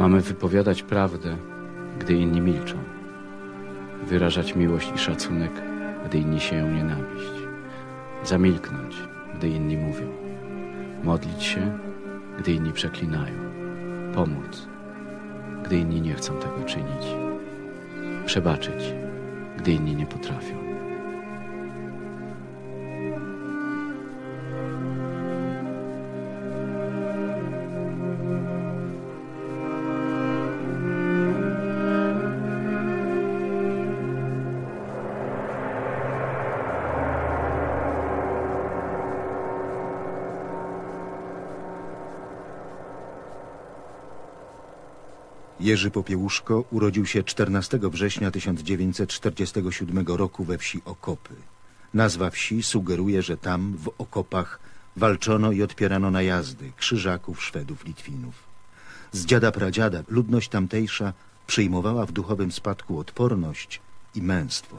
Mamy wypowiadać prawdę, gdy inni milczą. Wyrażać miłość i szacunek, gdy inni sieją nienawiść. Zamilknąć, gdy inni mówią. Modlić się, gdy inni przeklinają. Pomóc, gdy inni nie chcą tego czynić. Przebaczyć, gdy inni nie potrafią. Jerzy Popiełuszko urodził się 14 września 1947 roku we wsi Okopy. Nazwa wsi sugeruje, że tam, w okopach, walczono i odpierano najazdy Krzyżaków, Szwedów, Litwinów. Z dziada pradziada ludność tamtejsza przyjmowała w duchowym spadku odporność i męstwo.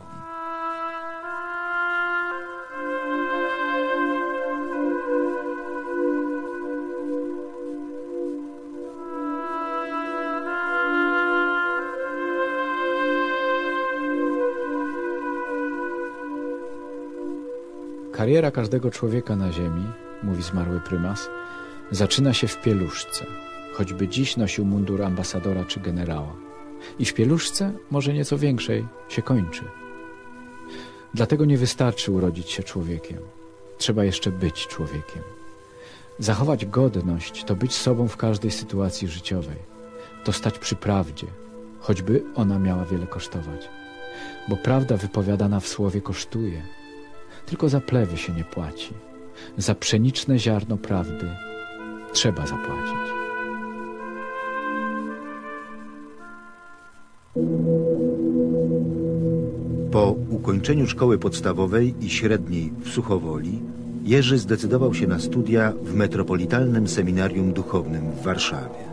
Kariera każdego człowieka na ziemi, mówi zmarły prymas, zaczyna się w pieluszce, choćby dziś nosił mundur ambasadora czy generała. I w pieluszce, może nieco większej, się kończy. Dlatego nie wystarczy urodzić się człowiekiem. Trzeba jeszcze być człowiekiem. Zachować godność to być sobą w każdej sytuacji życiowej. To stać przy prawdzie, choćby ona miała wiele kosztować. Bo prawda wypowiadana w słowie kosztuje. Tylko za plewy się nie płaci. Za pszeniczne ziarno prawdy trzeba zapłacić. Po ukończeniu szkoły podstawowej i średniej w Suchowoli Jerzy zdecydował się na studia w Metropolitalnym Seminarium Duchownym w Warszawie.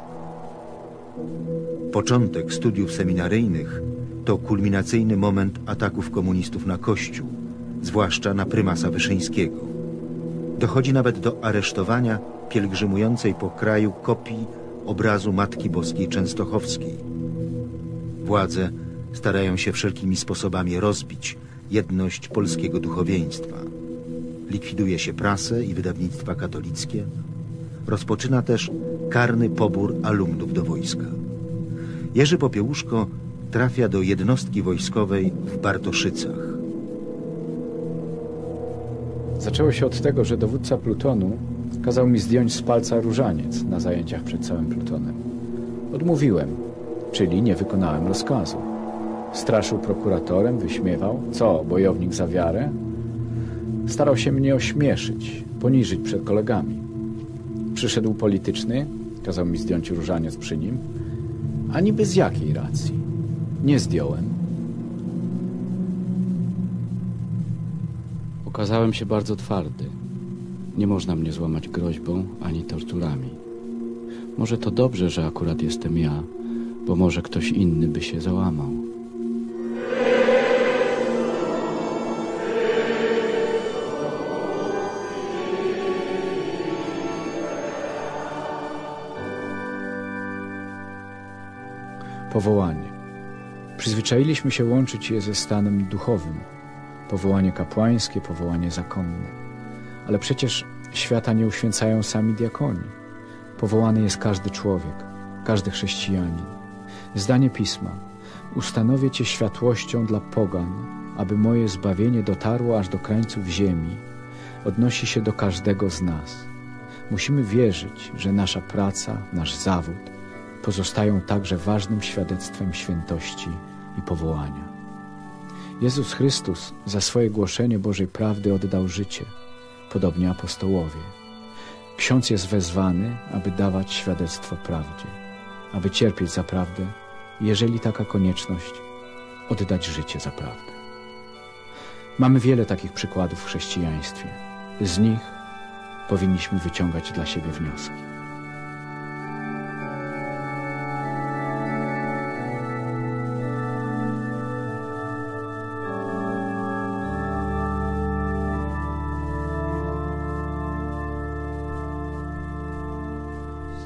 Początek studiów seminaryjnych to kulminacyjny moment ataków komunistów na Kościół, zwłaszcza na prymasa Wyszyńskiego. Dochodzi nawet do aresztowania pielgrzymującej po kraju kopii obrazu Matki Boskiej Częstochowskiej. Władze starają się wszelkimi sposobami rozbić jedność polskiego duchowieństwa. Likwiduje się prasę i wydawnictwa katolickie. Rozpoczyna też karny pobór alumnów do wojska. Jerzy Popiełuszko trafia do jednostki wojskowej w Bartoszycach. Zaczęło się od tego, że dowódca plutonu kazał mi zdjąć z palca różaniec na zajęciach przed całym plutonem. Odmówiłem, czyli nie wykonałem rozkazu. Straszył prokuratorem, wyśmiewał. Co, bojownik za wiarę? Starał się mnie ośmieszyć, poniżyć przed kolegami. Przyszedł polityczny, kazał mi zdjąć różaniec przy nim. A niby z jakiej racji? Nie zdjąłem. Okazałem się bardzo twardy. Nie można mnie złamać groźbą ani torturami. Może to dobrze, że akurat jestem ja, bo może ktoś inny by się załamał. Powołanie. Przyzwyczailiśmy się łączyć je ze stanem duchowym. Powołanie kapłańskie, powołanie zakonne. Ale przecież świata nie uświęcają sami diakoni. Powołany jest każdy człowiek, każdy chrześcijanin. Zdanie Pisma. Ustanowię Cię światłością dla pogan, aby moje zbawienie dotarło aż do krańców ziemi. Odnosi się do każdego z nas. Musimy wierzyć, że nasza praca, nasz zawód pozostają także ważnym świadectwem świętości i powołania. Jezus Chrystus za swoje głoszenie Bożej prawdy oddał życie, podobnie apostołowie. Ksiądz jest wezwany, aby dawać świadectwo prawdzie, aby cierpieć za prawdę i jeżeli taka konieczność, oddać życie za prawdę. Mamy wiele takich przykładów w chrześcijaństwie. Z nich powinniśmy wyciągać dla siebie wnioski.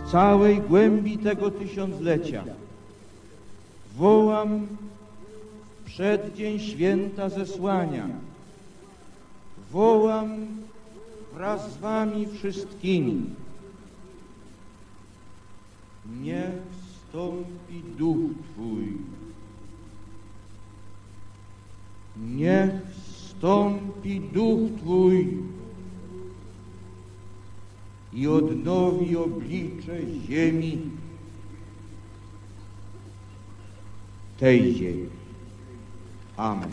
w całej głębi tego tysiąclecia wołam w przeddzień święta zesłania, wołam wraz z wami wszystkimi. Niech wstąpi Duch Twój. Niech wstąpi Duch Twój i odnowi oblicze ziemi, tej ziemi. Amen.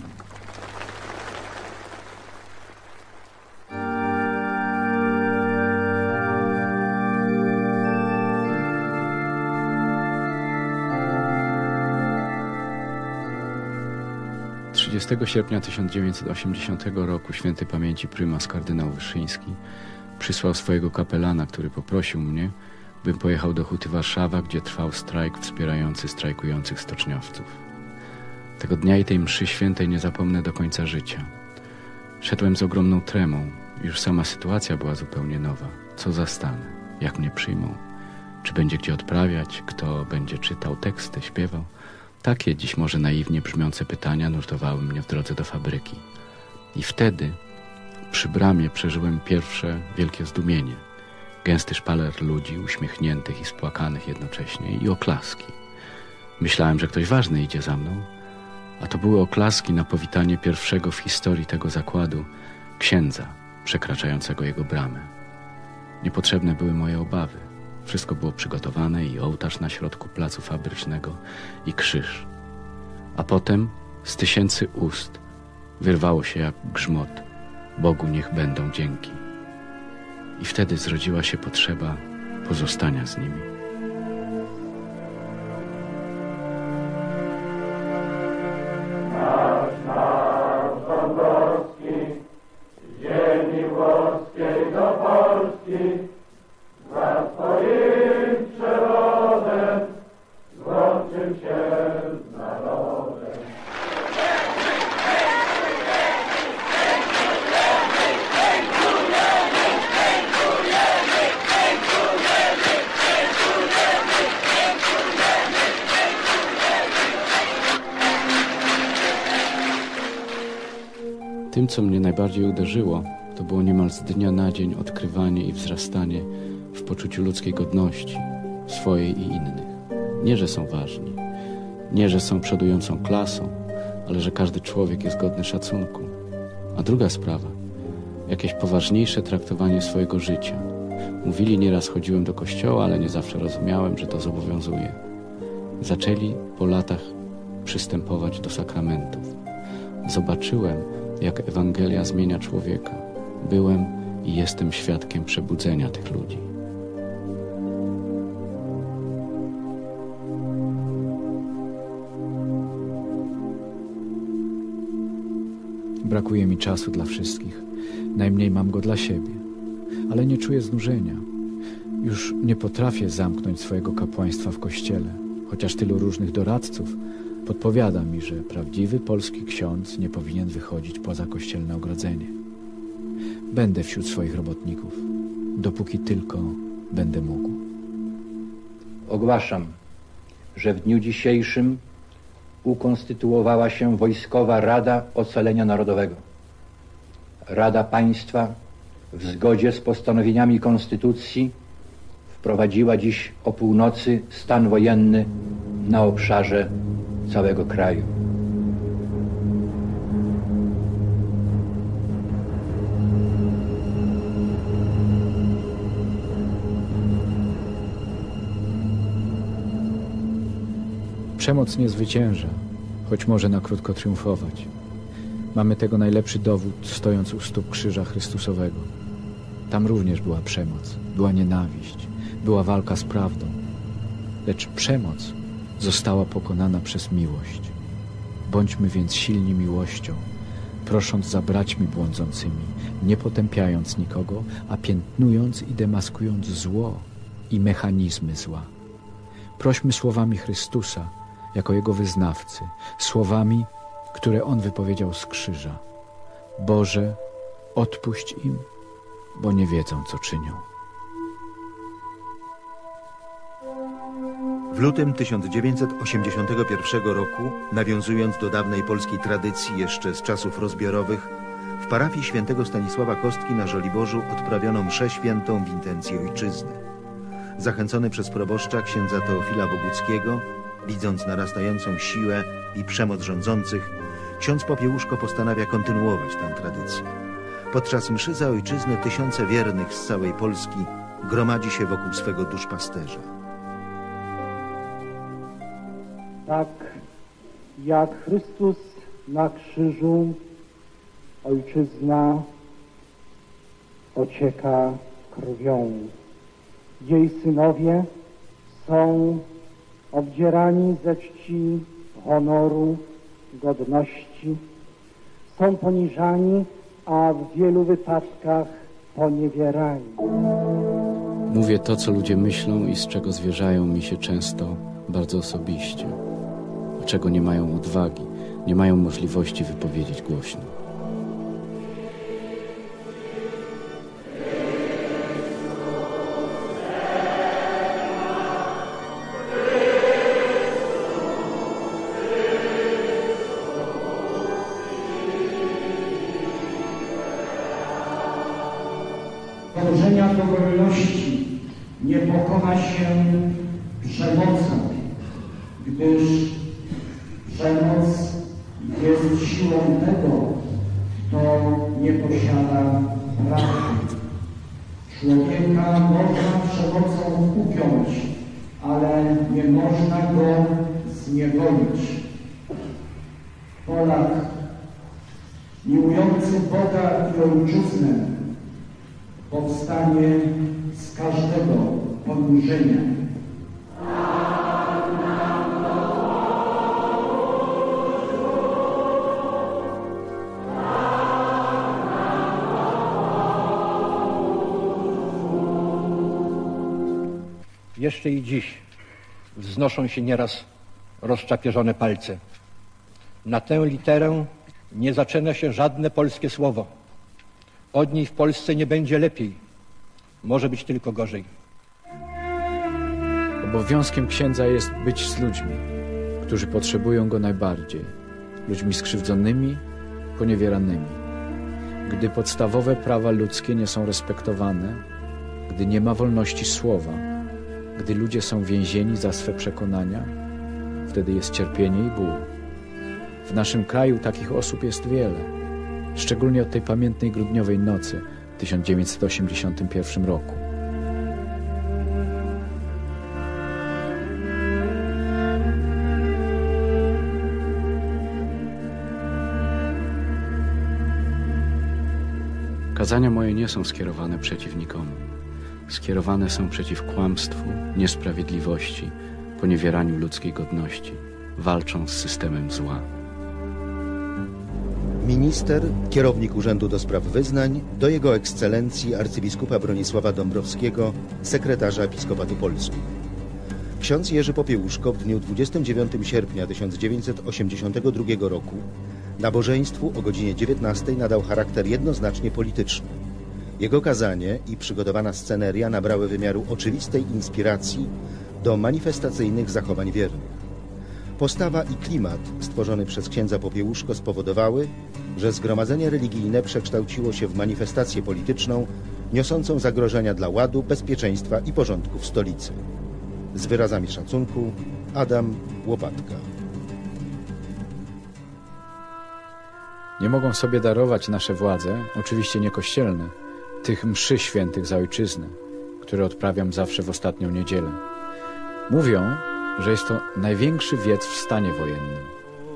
Sierpnia 1980 roku świętej pamięci prymas kardynał Wyszyński przysłał swojego kapelana, który poprosił mnie, bym pojechał do Huty Warszawa, gdzie trwał strajk wspierający strajkujących stoczniowców. Tego dnia i tej mszy świętej nie zapomnę do końca życia. Szedłem z ogromną tremą. Już sama sytuacja była zupełnie nowa. Co zastanę? Jak mnie przyjmą? Czy będzie gdzie odprawiać? Kto będzie czytał teksty, śpiewał? Takie dziś może naiwnie brzmiące pytania nurtowały mnie w drodze do fabryki. I wtedy przy bramie przeżyłem pierwsze wielkie zdumienie. Gęsty szpaler ludzi, uśmiechniętych i spłakanych jednocześnie, i oklaski. Myślałem, że ktoś ważny idzie za mną, a to były oklaski na powitanie pierwszego w historii tego zakładu księdza przekraczającego jego bramę. Niepotrzebne były moje obawy. Wszystko było przygotowane, i ołtarz na środku placu fabrycznego, i krzyż. A potem z tysięcy ust wyrwało się jak grzmot: Bogu niech będą dzięki. I wtedy zrodziła się potrzeba pozostania z nimi. Ziemi włoskiej do Polski, za swoim przewodem złączył się z narodem. Tym, co mnie najbardziej uderzyło, to było niemal z dnia na dzień odkrywanie i wzrastanie w poczuciu ludzkiej godności, swojej i innych. Nie, że są ważni, nie, że są przodującą klasą, ale że każdy człowiek jest godny szacunku. A druga sprawa, jakieś poważniejsze traktowanie swojego życia. Mówili, nieraz chodziłem do kościoła, ale nie zawsze rozumiałem, że to zobowiązuje. Zaczęli po latach przystępować do sakramentów. Zobaczyłem, jak Ewangelia zmienia człowieka. Byłem i jestem świadkiem przebudzenia tych ludzi. Brakuje mi czasu dla wszystkich. Najmniej mam go dla siebie. Ale nie czuję znużenia. Już nie potrafię zamknąć swojego kapłaństwa w kościele, chociaż tylu różnych doradców podpowiada mi, że prawdziwy polski ksiądz nie powinien wychodzić poza kościelne ogrodzenie. Będę wśród swoich robotników, dopóki tylko będę mógł. Ogłaszam, że w dniu dzisiejszym ukonstytuowała się Wojskowa Rada Ocalenia Narodowego. Rada Państwa w zgodzie z postanowieniami Konstytucji wprowadziła dziś o północy stan wojenny na obszarze całego kraju. Przemoc nie zwycięża, choć może na krótko triumfować. Mamy tego najlepszy dowód, stojąc u stóp krzyża Chrystusowego. Tam również była przemoc, była nienawiść, była walka z prawdą. Lecz przemoc została pokonana przez miłość. Bądźmy więc silni miłością, prosząc za braćmi błądzącymi, nie potępiając nikogo, a piętnując i demaskując zło i mechanizmy zła. Prośmy słowami Chrystusa, jako Jego wyznawcy, słowami, które On wypowiedział z krzyża. Boże, odpuść im, bo nie wiedzą, co czynią. W lutym 1981 roku, nawiązując do dawnej polskiej tradycji jeszcze z czasów rozbiorowych, w parafii świętego Stanisława Kostki na Żoliborzu odprawiono mszę świętą w intencji ojczyzny. Zachęcony przez proboszcza księdza Teofila Boguckiego, widząc narastającą siłę i przemoc rządzących, ksiądz Popiełuszko postanawia kontynuować tę tradycję. Podczas mszy za ojczyznę tysiące wiernych z całej Polski gromadzi się wokół swego duszpasterza. Tak jak Chrystus na krzyżu, ojczyzna ocieka krwią. Jej synowie są obdzierani ze czci, honoru, godności, są poniżani, a w wielu wypadkach poniewierani. Mówię to, co ludzie myślą i z czego zwierzają mi się często bardzo osobiście, a czego nie mają odwagi, nie mają możliwości wypowiedzieć głośno. Dążenia do wolności nie pokona się przemocą, gdyż przemoc jest siłą tego, kto nie posiada prawdy. Człowieka można przemocą upiąć, ale nie można go zniewolić. Polak miłujący Boga i ojczyznę powstanie z każdego poniżenia. Jeszcze i dziś wznoszą się nieraz rozczapieżone palce. Na tę literę nie zaczyna się żadne polskie słowo. Od niej w Polsce nie będzie lepiej. Może być tylko gorzej. Obowiązkiem księdza jest być z ludźmi, którzy potrzebują go najbardziej. Ludźmi skrzywdzonymi, poniewieranymi. Gdy podstawowe prawa ludzkie nie są respektowane, gdy nie ma wolności słowa, gdy ludzie są więzieni za swe przekonania, wtedy jest cierpienie i ból. W naszym kraju takich osób jest wiele. Szczególnie od tej pamiętnej grudniowej nocy w 1981 roku. Kazania moje nie są skierowane przeciw nikomu. Skierowane są przeciw kłamstwu, niesprawiedliwości, poniewieraniu ludzkiej godności. Walczą z systemem zła. Minister, kierownik Urzędu do Spraw Wyznań, do Jego Ekscelencji arcybiskupa Bronisława Dąbrowskiego, sekretarza Episkopatu Polski. Ksiądz Jerzy Popiełuszko w dniu 29 sierpnia 1982 roku nabożeństwu o godzinie 19 nadał charakter jednoznacznie polityczny. Jego kazanie i przygotowana sceneria nabrały wymiaru oczywistej inspiracji do manifestacyjnych zachowań wiernych. Postawa i klimat stworzony przez księdza Popiełuszko spowodowały, że zgromadzenie religijne przekształciło się w manifestację polityczną niosącą zagrożenia dla ładu, bezpieczeństwa i porządku w stolicy. Z wyrazami szacunku, Adam Łopatka. Nie mogą sobie darować nasze władze, oczywiście nie kościelne, tych mszy świętych za ojczyznę, które odprawiam zawsze w ostatnią niedzielę. Mówią, że jest to największy wiec w stanie wojennym.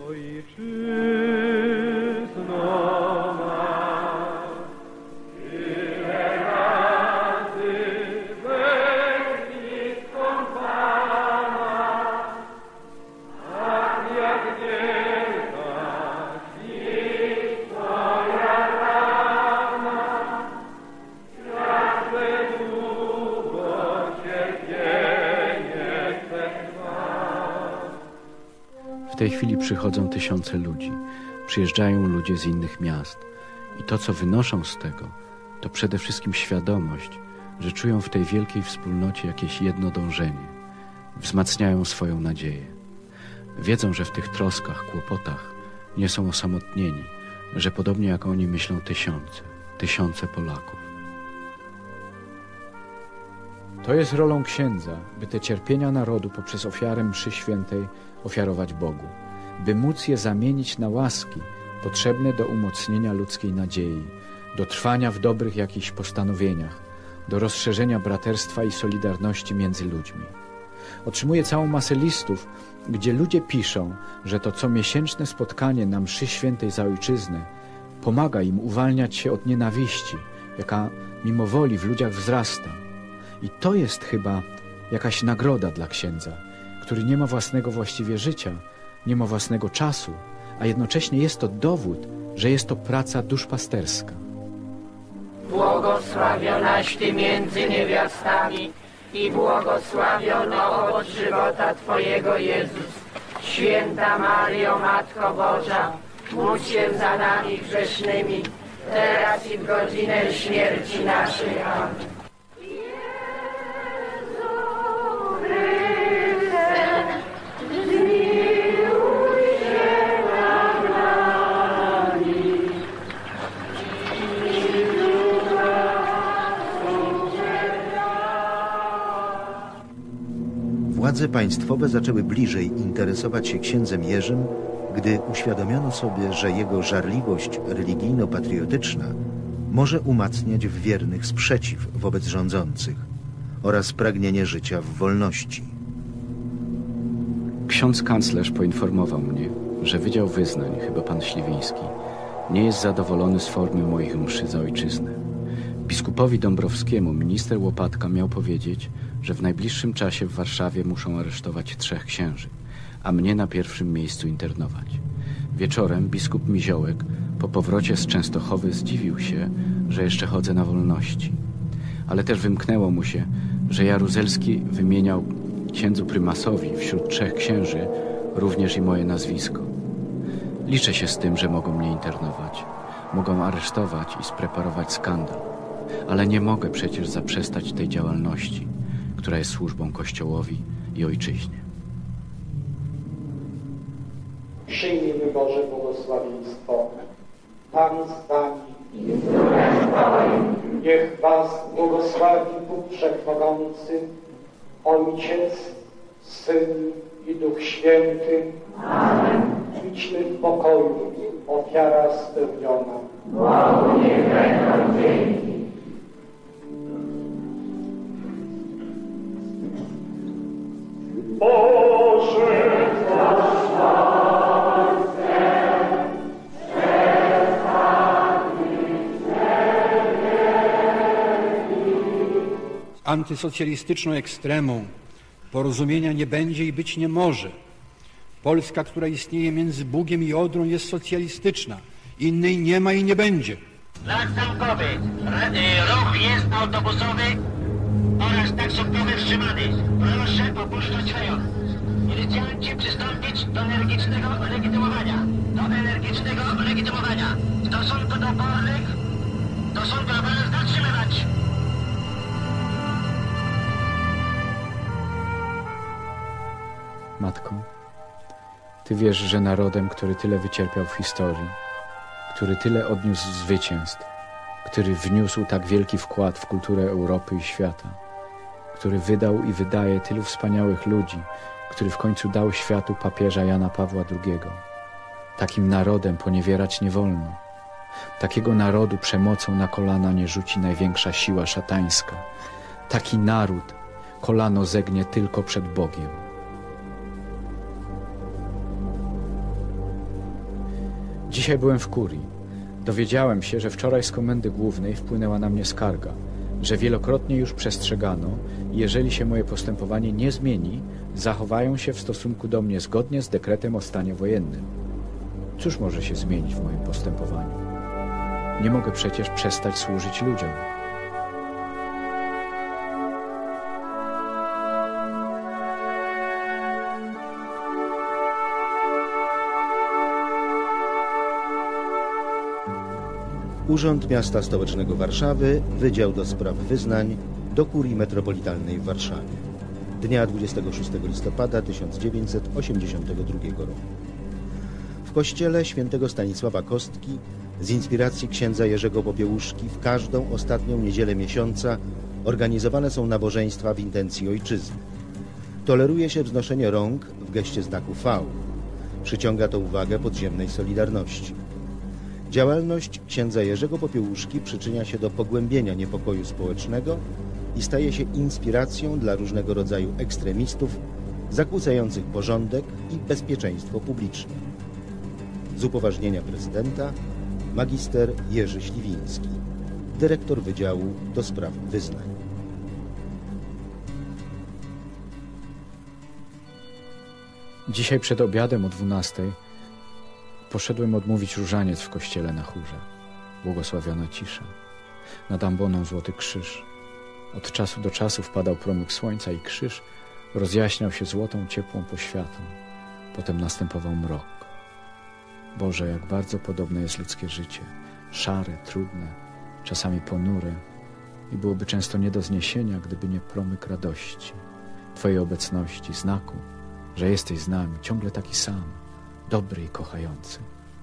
W tej chwili przychodzą tysiące ludzi, przyjeżdżają ludzie z innych miast i to, co wynoszą z tego, to przede wszystkim świadomość, że czują w tej wielkiej wspólnocie jakieś jedno dążenie. wzmacniają swoją nadzieję. Wiedzą, że w tych troskach, kłopotach nie są osamotnieni, że podobnie jak oni myślą tysiące Polaków. To jest rolą księdza, by te cierpienia narodu poprzez ofiarę mszy świętej ofiarować Bogu, by móc je zamienić na łaski potrzebne do umocnienia ludzkiej nadziei, do trwania w dobrych jakichś postanowieniach, do rozszerzenia braterstwa i solidarności między ludźmi. Otrzymuję całą masę listów, gdzie ludzie piszą, że to comiesięczne spotkanie na mszy świętej za ojczyznę pomaga im uwalniać się od nienawiści, jaka mimo woli w ludziach wzrasta. I to jest chyba jakaś nagroda dla księdza, który nie ma własnego właściwie życia, nie ma własnego czasu, a jednocześnie jest to dowód, że jest to praca duszpasterska. Błogosławionaś Ty między niewiastami i błogosławiony owoc żywota Twojego Jezus. Święta Maryjo, Matko Boża, módl się za nami grzesznymi, teraz i w godzinę śmierci naszej. Amen. Władze państwowe zaczęły bliżej interesować się księdzem Jerzym, gdy uświadomiono sobie, że jego żarliwość religijno-patriotyczna może umacniać w wiernych sprzeciw wobec rządzących oraz pragnienie życia w wolności. Ksiądz kanclerz poinformował mnie, że Wydział Wyznań, chyba pan Śliwiński, nie jest zadowolony z formy moich mszy za ojczyznę. Biskupowi Dąbrowskiemu minister Łopatka miał powiedzieć, że w najbliższym czasie w Warszawie muszą aresztować 3 księży, a mnie na pierwszym miejscu internować. Wieczorem biskup Miziołek po powrocie z Częstochowy zdziwił się, że jeszcze chodzę na wolności. Ale też wymknęło mu się, że Jaruzelski wymieniał księdzu prymasowi wśród 3 księży również i moje nazwisko. Liczę się z tym, że mogą mnie internować, mogą aresztować i spreparować skandal, ale nie mogę przecież zaprzestać tej działalności, która jest służbą Kościołowi i ojczyźnie. Przyjmijmy Boże błogosławieństwo. Pan z wami. Niech was błogosławi Bóg Wszechmogący, Ojciec, Syn i Duch Święty. Amen. Idźmy w pokoju, ofiara spełniona. Bogu niech będą dzięki. Boże, antysocjalistyczną ekstremą porozumienia nie będzie i być nie może. Polska, która istnieje między Bugiem i Odrą, jest socjalistyczna. Innej nie ma i nie będzie. Znak zamkowy. Ruch jest autobusowy oraz taksówkowy wstrzymany. Proszę opuszczać rejon. Milicjanci przystąpić do energicznego legitymowania. W stosunku do opornych zatrzymywać. Matko, Ty wiesz, że narodem, który tyle wycierpiał w historii, który tyle odniósł zwycięstw, który wniósł tak wielki wkład w kulturę Europy i świata, który wydał i wydaje tylu wspaniałych ludzi, który w końcu dał światu papieża Jana Pawła II. Takim narodem poniewierać nie wolno. Takiego narodu przemocą na kolana nie rzuci największa siła szatańska. Taki naród kolano zegnie tylko przed Bogiem. Dzisiaj byłem w kurii. Dowiedziałem się, że wczoraj z Komendy Głównej wpłynęła na mnie skarga, że wielokrotnie już przestrzegano i jeżeli się moje postępowanie nie zmieni, zachowają się w stosunku do mnie zgodnie z dekretem o stanie wojennym. Cóż może się zmienić w moim postępowaniu? Nie mogę przecież przestać służyć ludziom. Urząd Miasta Stołecznego Warszawy, Wydział do Spraw Wyznań, do Kurii Metropolitalnej w Warszawie. dnia 26 listopada 1982 roku. W kościele świętego Stanisława Kostki z inspiracji księdza Jerzego Popiełuszki w każdą ostatnią niedzielę miesiąca organizowane są nabożeństwa w intencji ojczyzny. Toleruje się wznoszenie rąk w geście znaku V. Przyciąga to uwagę podziemnej Solidarności. Działalność księdza Jerzego Popiełuszki przyczynia się do pogłębienia niepokoju społecznego i staje się inspiracją dla różnego rodzaju ekstremistów zakłócających porządek i bezpieczeństwo publiczne. Z upoważnienia prezydenta magister Jerzy Śliwiński, dyrektor Wydziału do Spraw Wyznań. Dzisiaj przed obiadem o 12:00 poszedłem odmówić różaniec w kościele na chórze. Błogosławiona cisza. Nad amboną złoty krzyż. Od czasu do czasu wpadał promyk słońca i krzyż rozjaśniał się złotą, ciepłą poświatą. Potem następował mrok. Boże, jak bardzo podobne jest ludzkie życie. Szare, trudne, czasami ponure i byłoby często nie do zniesienia, gdyby nie promyk radości, Twojej obecności, znaku, że jesteś z nami, ciągle taki sam, dobry i kochający.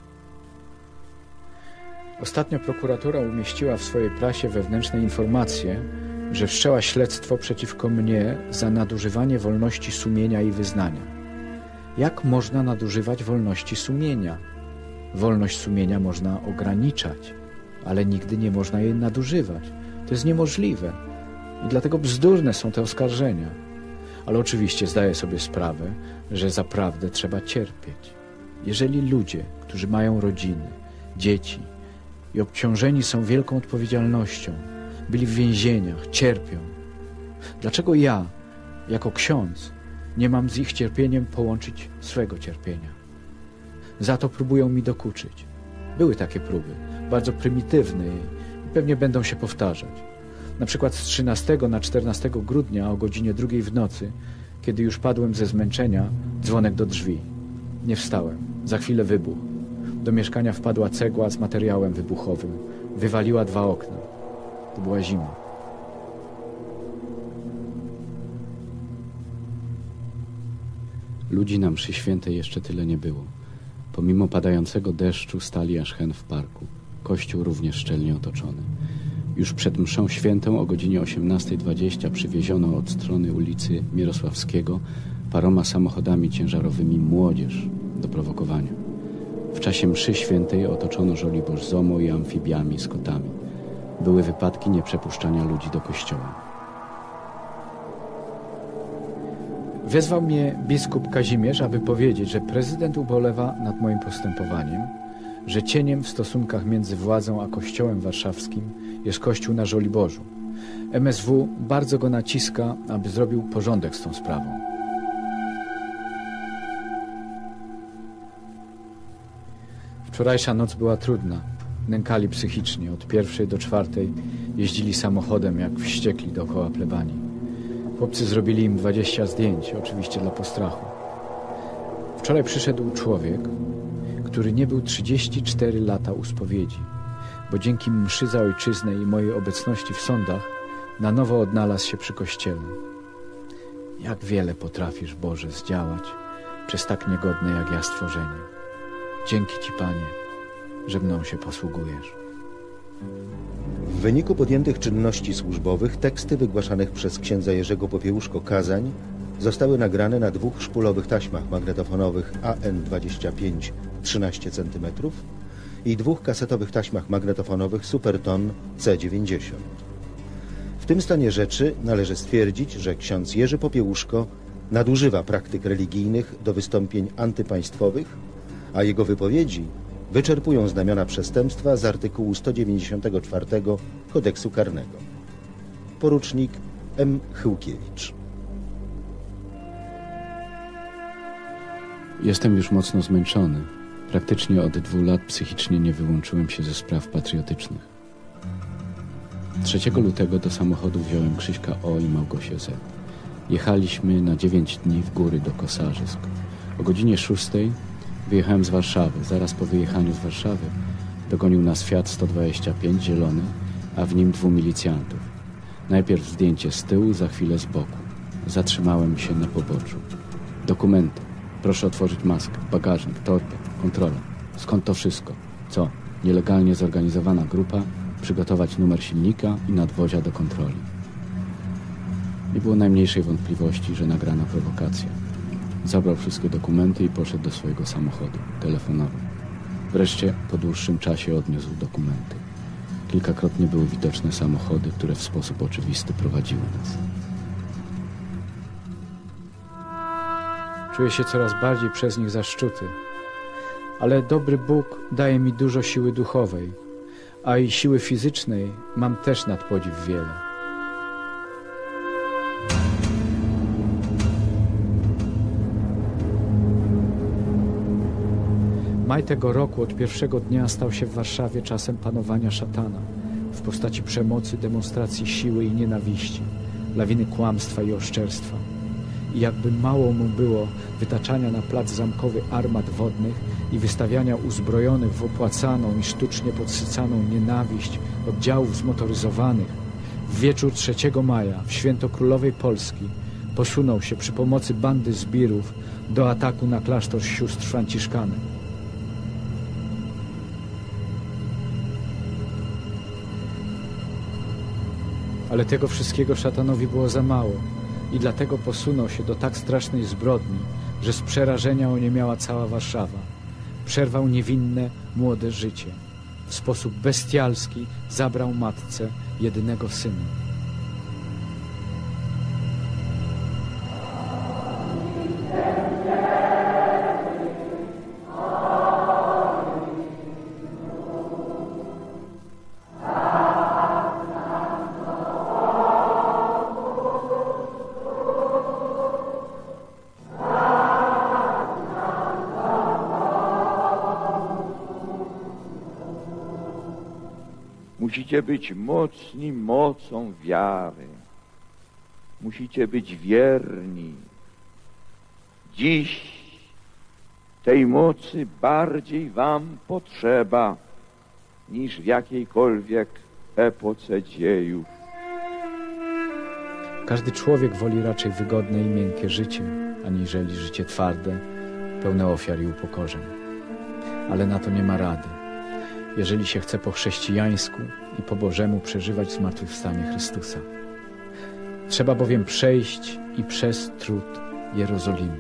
Ostatnio prokuratura umieściła w swojej prasie wewnętrznej informacje, że wszczęła śledztwo przeciwko mnie za nadużywanie wolności sumienia i wyznania. Jak można nadużywać wolności sumienia? Wolność sumienia można ograniczać, ale nigdy nie można jej nadużywać. To jest niemożliwe i dlatego bzdurne są te oskarżenia. Ale oczywiście zdaję sobie sprawę, że za prawdę trzeba cierpieć. Jeżeli ludzie, którzy mają rodziny, dzieci i obciążeni są wielką odpowiedzialnością, byli w więzieniach, cierpią, dlaczego ja, jako ksiądz, nie mam z ich cierpieniem połączyć swego cierpienia? Za to próbują mi dokuczyć. Były takie próby, bardzo prymitywne i pewnie będą się powtarzać. Na przykład z 13 na 14 grudnia o godzinie 2 w nocy, kiedy już padłem ze zmęczenia, dzwonek do drzwi. Nie wstałem. Za chwilę wybuch. Do mieszkania wpadła cegła z materiałem wybuchowym. Wywaliła 2 okna. To była zima. Ludzi na mszy świętej jeszcze tyle nie było. Pomimo padającego deszczu stali aż hen w parku. Kościół również szczelnie otoczony. Już przed mszą świętą o godzinie 18:20 przywieziono od strony ulicy Mirosławskiego paroma samochodami ciężarowymi młodzież do prowokowania. W czasie mszy świętej otoczono Żoliborz ZOMO i amfibiami z kotami. Były wypadki nieprzepuszczania ludzi do kościoła. Wezwał mnie biskup Kazimierz, aby powiedzieć, że prezydent ubolewa nad moim postępowaniem, że cieniem w stosunkach między władzą a kościołem warszawskim jest kościół na Żoliborzu. MSW bardzo go naciska, aby zrobił porządek z tą sprawą. Wczorajsza noc była trudna. Nękali psychicznie. Od 1 do 4 jeździli samochodem jak wściekli dookoła plebanii. Chłopcy zrobili im 20 zdjęć, oczywiście dla postrachu. Wczoraj przyszedł człowiek, który nie był 34 lata u spowiedzi, bo dzięki mszy za ojczyznę i mojej obecności w sądach na nowo odnalazł się przy kościele. Jak wiele potrafisz, Boże, zdziałać przez tak niegodne jak ja stworzenie. Dzięki Ci, Panie, że mną się posługujesz. W wyniku podjętych czynności służbowych teksty wygłaszanych przez księdza Jerzego Popiełuszko kazań zostały nagrane na 2 szpulowych taśmach magnetofonowych AN-25 13 cm i 2 kasetowych taśmach magnetofonowych Superton C90. W tym stanie rzeczy należy stwierdzić, że ksiądz Jerzy Popiełuszko nadużywa praktyk religijnych do wystąpień antypaństwowych, a jego wypowiedzi wyczerpują znamiona przestępstwa z artykułu 194 Kodeksu Karnego. Porucznik M. Chyłkiewicz. Jestem już mocno zmęczony. Praktycznie od 2 lat psychicznie nie wyłączyłem się ze spraw patriotycznych. 3 lutego do samochodu wziąłem Krzyśka O. i Małgosię Z. Jechaliśmy na 9 dni w góry do Kosarzysk. O godzinie 6 wyjechałem z Warszawy. Zaraz po wyjechaniu z Warszawy dogonił nas Fiat 125 zielony, a w nim 2 milicjantów. Najpierw zdjęcie z tyłu, za chwilę z boku. Zatrzymałem się na poboczu. Dokumenty. Proszę otworzyć maskę, bagażnik, torbę, kontrola. Skąd to wszystko? Co? Nielegalnie zorganizowana grupa? Przygotować numer silnika i nadwozia do kontroli. Nie było najmniejszej wątpliwości, że nagrana prowokacja. Zabrał wszystkie dokumenty i poszedł do swojego samochodu. Telefonował. Wreszcie po dłuższym czasie odniósł dokumenty. Kilkakrotnie były widoczne samochody, które w sposób oczywisty prowadziły nas. Czuję się coraz bardziej przez nich zaszczuty. Ale dobry Bóg daje mi dużo siły duchowej, a i siły fizycznej mam też nad podziw wiele. Maj tego roku od pierwszego dnia stał się w Warszawie czasem panowania szatana w postaci przemocy, demonstracji siły i nienawiści, lawiny kłamstwa i oszczerstwa. I jakby mało mu było wytaczania na plac zamkowy armat wodnych i wystawiania uzbrojonych w opłacaną i sztucznie podsycaną nienawiść oddziałów zmotoryzowanych, w wieczór 3 maja, w święto Królowej Polski, posunął się przy pomocy bandy zbirów do ataku na klasztor sióstr franciszkanek. Ale tego wszystkiego szatanowi było za mało i dlatego posunął się do tak strasznej zbrodni, że z przerażenia oniemiała cała Warszawa. Przerwał niewinne, młode życie. W sposób bestialski zabrał matce jedynego syna. Musicie być mocni mocą wiary. Musicie być wierni. Dziś tej mocy bardziej wam potrzeba niż w jakiejkolwiek epoce dziejów. Każdy człowiek woli raczej wygodne i miękkie życie, aniżeli życie twarde, pełne ofiar i upokorzeń. Ale na to nie ma rady, jeżeli się chce po chrześcijańsku i po Bożemu przeżywać zmartwychwstanie Chrystusa. Trzeba bowiem przejść i przez trud Jerozolimy.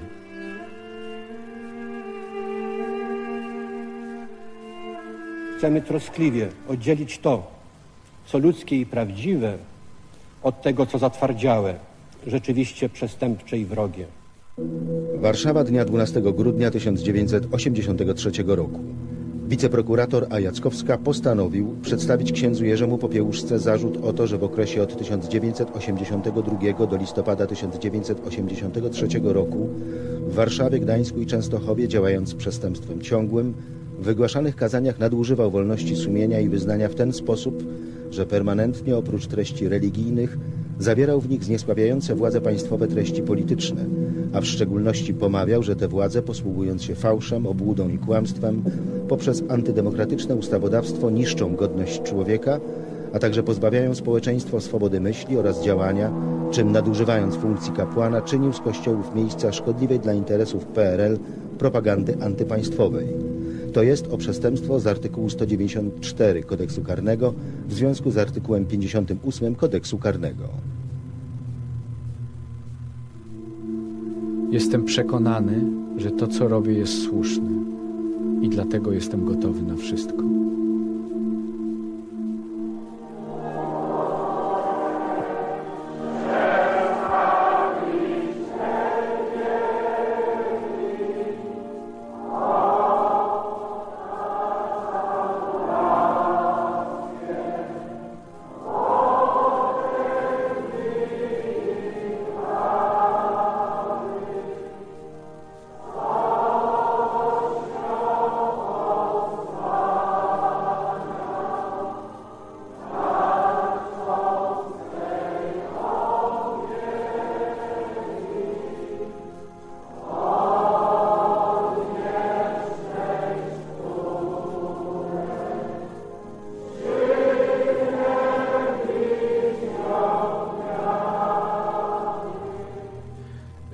Chcemy troskliwie oddzielić to, co ludzkie i prawdziwe, od tego, co zatwardziałe, rzeczywiście przestępcze i wrogie. Warszawa dnia 12 grudnia 1983 roku. Wiceprokurator A. Jackowska postanowił przedstawić księdzu Jerzemu Popiełuszce zarzut o to, że w okresie od 1982 do listopada 1983 roku w Warszawie, Gdańsku i Częstochowie, działając przestępstwem ciągłym, w wygłaszanych kazaniach nadużywał wolności sumienia i wyznania w ten sposób, że permanentnie oprócz treści religijnych zawierał w nich zniesławiające władze państwowe treści polityczne, a w szczególności pomawiał, że te władze, posługując się fałszem, obłudą i kłamstwem, poprzez antydemokratyczne ustawodawstwo niszczą godność człowieka, a także pozbawiają społeczeństwo swobody myśli oraz działania, czym nadużywając funkcji kapłana czynił z kościołów miejsca szkodliwej dla interesów PRL propagandy antypaństwowej. To jest o przestępstwo z artykułu 194 Kodeksu Karnego w związku z artykułem 58 Kodeksu Karnego. Jestem przekonany, że to, co robię, jest słuszne i dlatego jestem gotowy na wszystko.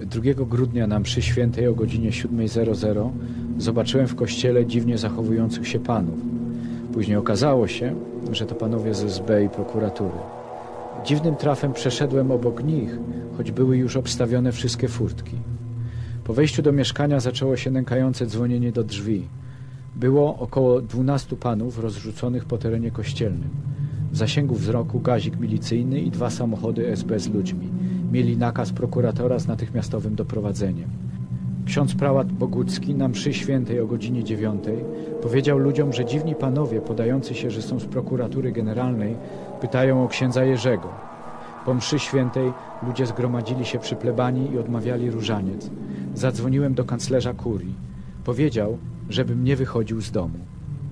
2 grudnia na mszy świętej o godzinie 7:00 zobaczyłem w kościele dziwnie zachowujących się panów. Później okazało się, że to panowie z SB i prokuratury. Dziwnym trafem przeszedłem obok nich, choć były już obstawione wszystkie furtki. Po wejściu do mieszkania zaczęło się nękające dzwonienie do drzwi. Było około 12 panów rozrzuconych po terenie kościelnym. W zasięgu wzroku gazik milicyjny i 2 samochody SB z ludźmi. Mieli nakaz prokuratora z natychmiastowym doprowadzeniem. Ksiądz prałat Bogucki na mszy świętej o godzinie 9 powiedział ludziom, że dziwni panowie podający się, że są z prokuratury generalnej, pytają o księdza Jerzego. Po mszy świętej ludzie zgromadzili się przy plebanii i odmawiali różaniec. Zadzwoniłem do kanclerza kurii. Powiedział, żebym nie wychodził z domu.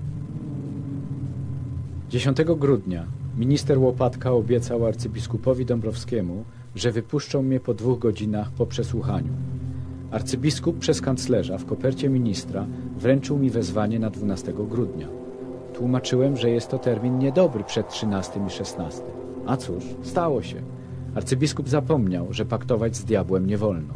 10 grudnia minister Łopatka obiecał arcybiskupowi Dąbrowskiemu, że wypuszczą mnie po 2 godzinach po przesłuchaniu. Arcybiskup przez kanclerza w kopercie ministra wręczył mi wezwanie na 12 grudnia. Tłumaczyłem, że jest to termin niedobry przed 13 i 16. A cóż, stało się. Arcybiskup zapomniał, że paktować z diabłem nie wolno.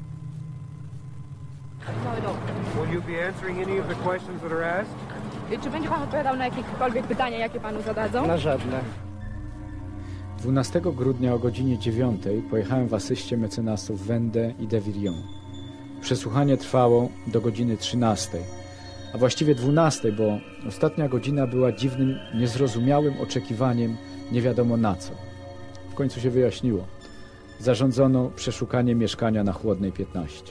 Czy będzie pan odpowiadał na jakiekolwiek pytania, jakie panu zadadzą? Na żadne. 12 grudnia o godzinie 9 pojechałem w asyście mecenasów Wende i de Virion. Przesłuchanie trwało do godziny 13, a właściwie 12, bo ostatnia godzina była dziwnym, niezrozumiałym oczekiwaniem nie wiadomo na co. W końcu się wyjaśniło. Zarządzono przeszukanie mieszkania na Chłodnej 15.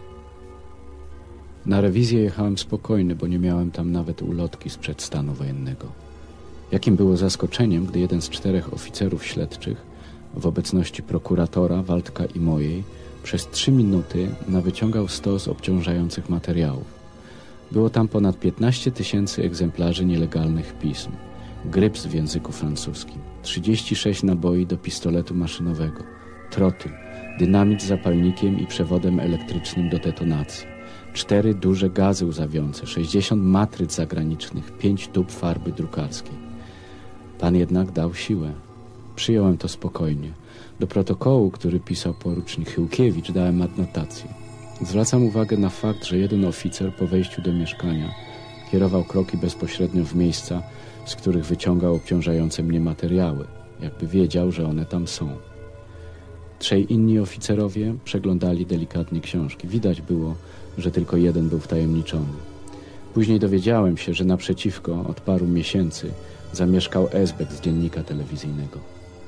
Na rewizję jechałem spokojny, bo nie miałem tam nawet ulotki sprzed stanu wojennego. Jakim było zaskoczeniem, gdy jeden z 4 oficerów śledczych w obecności prokuratora, Waldka i mojej przez 3 minuty nawyciągał stos obciążających materiałów. Było tam ponad 15 000 egzemplarzy nielegalnych pism, gryps w języku francuskim, 36 naboi do pistoletu maszynowego, trotyl, dynamit z zapalnikiem i przewodem elektrycznym do detonacji, 4 duże gazy łzawiące, 60 matryc zagranicznych, 5 tub farby drukarskiej. Pan jednak dał siłę. Przyjąłem to spokojnie. Do protokołu, który pisał porucznik Chyłkiewicz, dałem adnotację. Zwracam uwagę na fakt, że jeden oficer po wejściu do mieszkania kierował kroki bezpośrednio w miejsca, z których wyciągał obciążające mnie materiały, jakby wiedział, że one tam są. 3 inni oficerowie przeglądali delikatnie książki. Widać było, że tylko jeden był wtajemniczony. Później dowiedziałem się, że naprzeciwko od paru miesięcy zamieszkał esbek z dziennika telewizyjnego.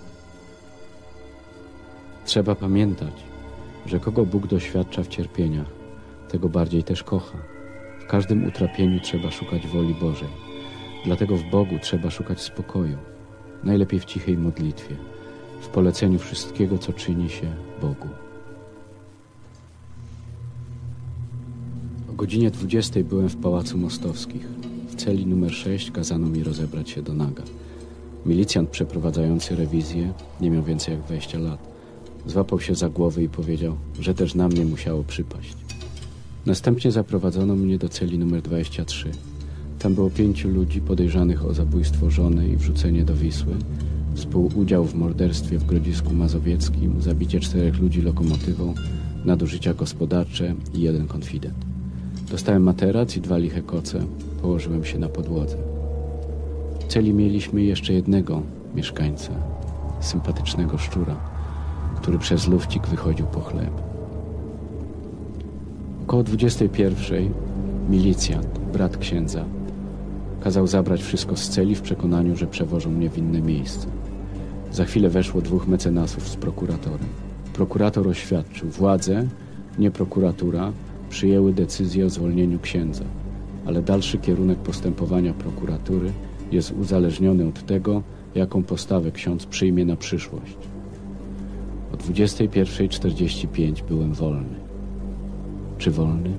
Trzeba pamiętać, że kogo Bóg doświadcza w cierpieniach, tego bardziej też kocha. W każdym utrapieniu trzeba szukać woli Bożej. Dlatego w Bogu trzeba szukać spokoju, najlepiej w cichej modlitwie, w poleceniu wszystkiego, co czyni się Bogu. O godzinie 20 byłem w Pałacu Mostowskich. W celi numer 6 kazano mi rozebrać się do naga. Milicjant przeprowadzający rewizję nie miał więcej jak 20 lat. Złapał się za głowę i powiedział, że też na mnie musiało przypaść. Następnie zaprowadzono mnie do celi numer 23. Tam było 5 ludzi podejrzanych o zabójstwo żony i wrzucenie do Wisły, współudział w morderstwie w Grodzisku Mazowieckim, zabicie 4 ludzi lokomotywą, nadużycia gospodarcze i 1 konfident. Dostałem materac i 2 liche koce, położyłem się na podłodze. W celi mieliśmy jeszcze jednego mieszkańca, sympatycznego szczura, który przez lufcik wychodził po chleb. Około 21 milicjant, brat księdza, kazał zabrać wszystko z celi w przekonaniu, że przewożą mnie w inne miejsce. Za chwilę weszło 2 mecenasów z prokuratorem. Prokurator oświadczył, władze, nie prokuratura, przyjęły decyzję o zwolnieniu księdza, ale dalszy kierunek postępowania prokuratury jest uzależniony od tego, jaką postawę ksiądz przyjmie na przyszłość. O 21:45 byłem wolny. Czy wolny?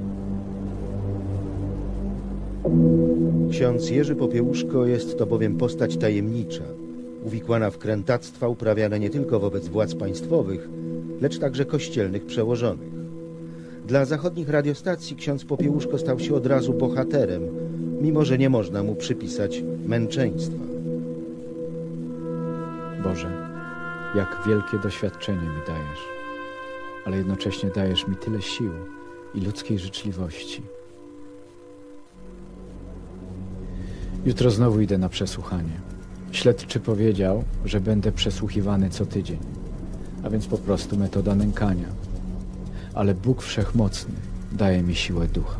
Ksiądz Jerzy Popiełuszko jest to bowiem postać tajemnicza, uwikłana w krętactwa uprawiane nie tylko wobec władz państwowych, lecz także kościelnych przełożonych. Dla zachodnich radiostacji ksiądz Popiełuszko stał się od razu bohaterem, mimo że nie można mu przypisać męczeństwa. Boże, jak wielkie doświadczenie mi dajesz. ale jednocześnie dajesz mi tyle sił i ludzkiej życzliwości. Jutro znowu idę na przesłuchanie. Śledczy powiedział, że będę przesłuchiwany co tydzień, a więc po prostu metoda nękania. Ale Bóg Wszechmocny daje mi siłę ducha.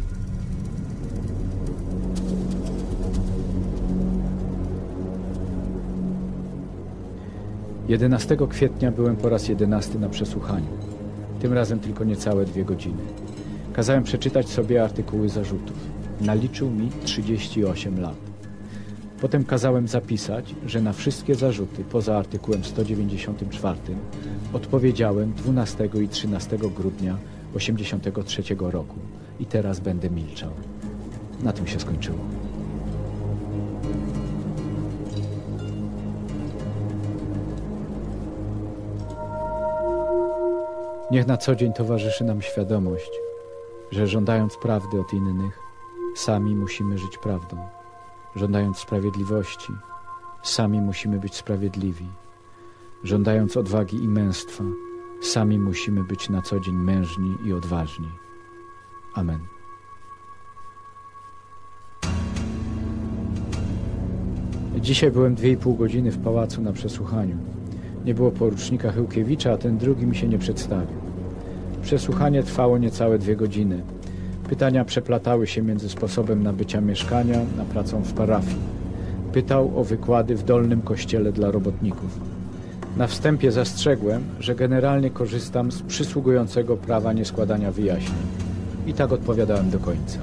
Jedenastego kwietnia byłem po raz 11 na przesłuchaniu. Tym razem tylko niecałe 2 godziny. Kazałem przeczytać sobie artykuły zarzutów. Naliczył mi 38 lat. Potem kazałem zapisać, że na wszystkie zarzuty poza artykułem 194 odpowiedziałem 12 i 13 grudnia 1983 roku i teraz będę milczał. Na tym się skończyło. Niech na co dzień towarzyszy nam świadomość, że żądając prawdy od innych, sami musimy żyć prawdą. Żądając sprawiedliwości, sami musimy być sprawiedliwi. Żądając odwagi i męstwa, sami musimy być na co dzień mężni i odważni. Amen. Dzisiaj byłem 2,5 godziny w pałacu na przesłuchaniu. Nie było porucznika Chyłkiewicza, a ten drugi mi się nie przedstawił. Przesłuchanie trwało niecałe 2 godziny. Pytania przeplatały się między sposobem nabycia mieszkania a pracą w parafii. Pytał o wykłady w Dolnym Kościele dla robotników. Na wstępie zastrzegłem, że generalnie korzystam z przysługującego prawa nieskładania wyjaśnień. I tak odpowiadałem do końca.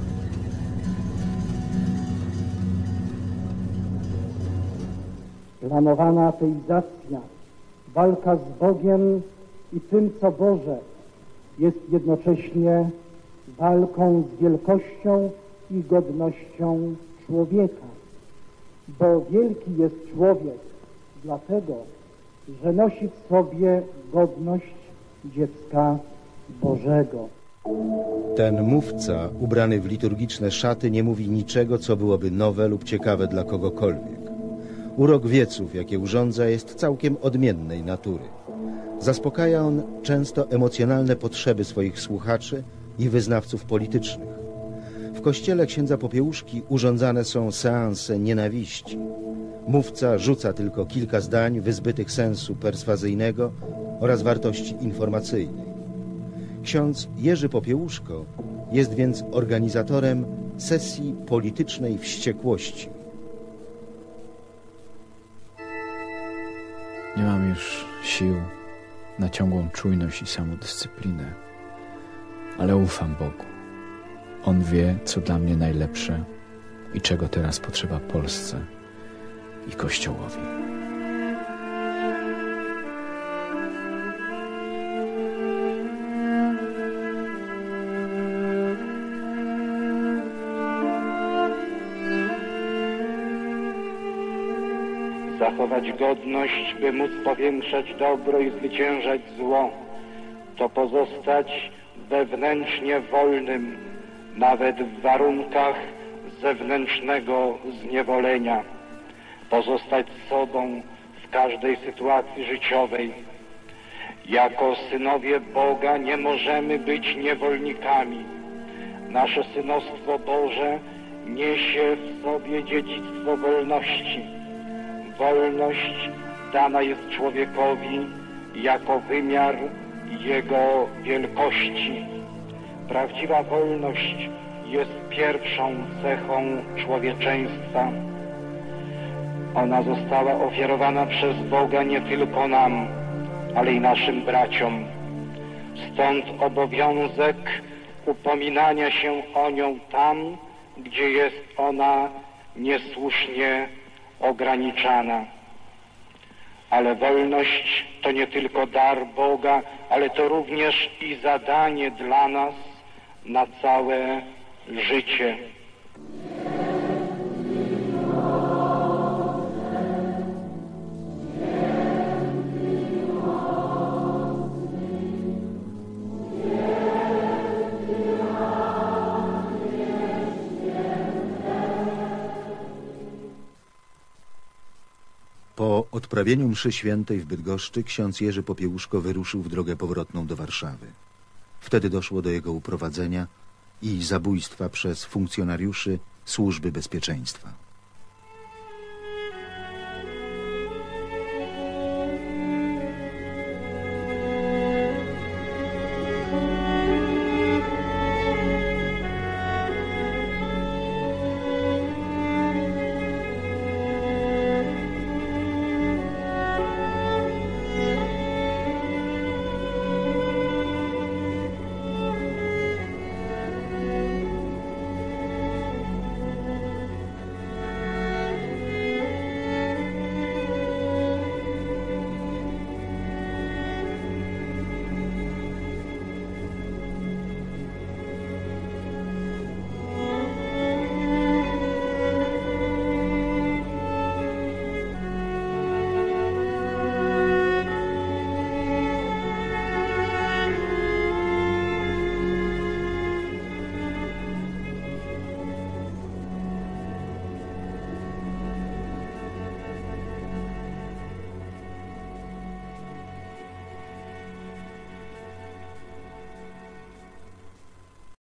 Planowana ateizacja, walka z Bogiem i tym, co Boże, jest jednocześnie walką z wielkością i godnością człowieka. Bo wielki jest człowiek dlatego, że nosi w sobie godność dziecka Bożego. Ten mówca, ubrany w liturgiczne szaty, nie mówi niczego, co byłoby nowe lub ciekawe dla kogokolwiek. Urok wieców, jakie urządza, jest całkiem odmiennej natury. Zaspokaja on często emocjonalne potrzeby swoich słuchaczy i wyznawców politycznych. W kościele księdza Popiełuszki urządzane są seanse nienawiści. Mówca rzuca tylko kilka zdań wyzbytych sensu perswazyjnego oraz wartości informacyjnej. Ksiądz Jerzy Popiełuszko jest więc organizatorem sesji politycznej wściekłości. Nie mam już sił na ciągłą czujność i samodyscyplinę, ale ufam Bogu. On wie, co dla mnie najlepsze i czego teraz potrzeba Polsce i Kościołowi. Zachować godność, by móc powiększać dobro i zwyciężać zło, to pozostać wewnętrznie wolnym, nawet w warunkach zewnętrznego zniewolenia. Pozostać sobą w każdej sytuacji życiowej. Jako synowie Boga nie możemy być niewolnikami. Nasze synostwo Boże niesie w sobie dziedzictwo wolności. Wolność dana jest człowiekowi jako wymiar jego wielkości. Prawdziwa wolność jest pierwszą cechą człowieczeństwa. Ona została ofiarowana przez Boga nie tylko nam, ale i naszym braciom. Stąd obowiązek upominania się o nią tam, gdzie jest ona niesłusznie ograniczana. Ale wolność to nie tylko dar Boga, ale to również i zadanie dla nas na całe życie. Po odprawieniu mszy świętej w Bydgoszczy ksiądz Jerzy Popiełuszko wyruszył w drogę powrotną do Warszawy. Wtedy doszło do jego uprowadzenia i zabójstwa przez funkcjonariuszy Służby Bezpieczeństwa.